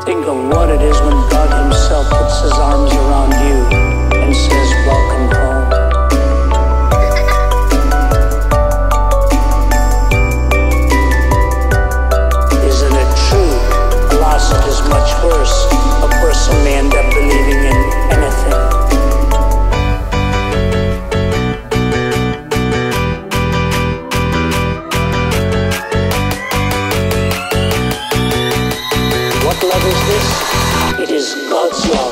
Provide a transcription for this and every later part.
Think of what it is when God Himself puts His arms around you and says, welcome home. Isn't it true? Alas, it is much worse. A person may end up believing in anything. What love is this? It is God's love.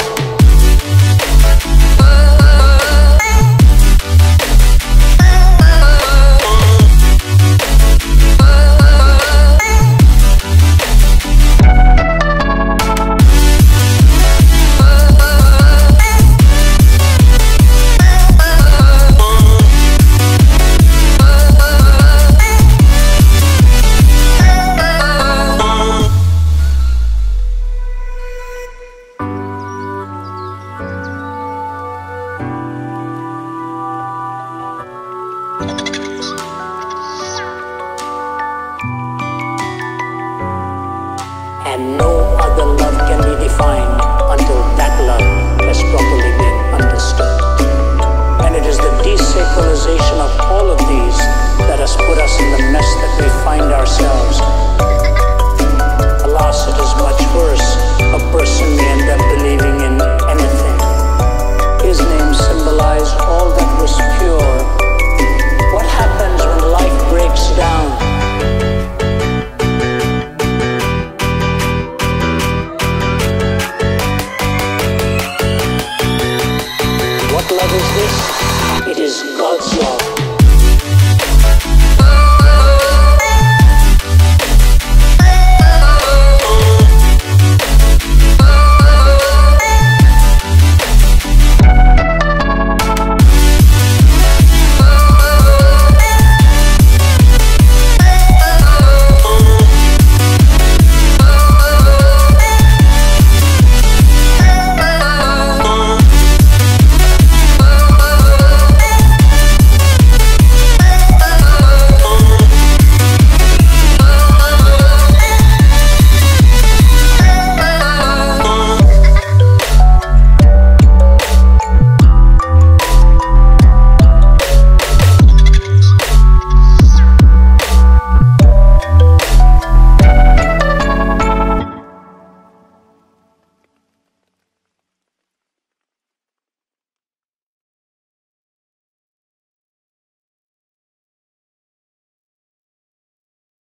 And no other love can be defined until that love has properly been understood. And it is the desacralization of all of these that has put us in the mess that we find ourselves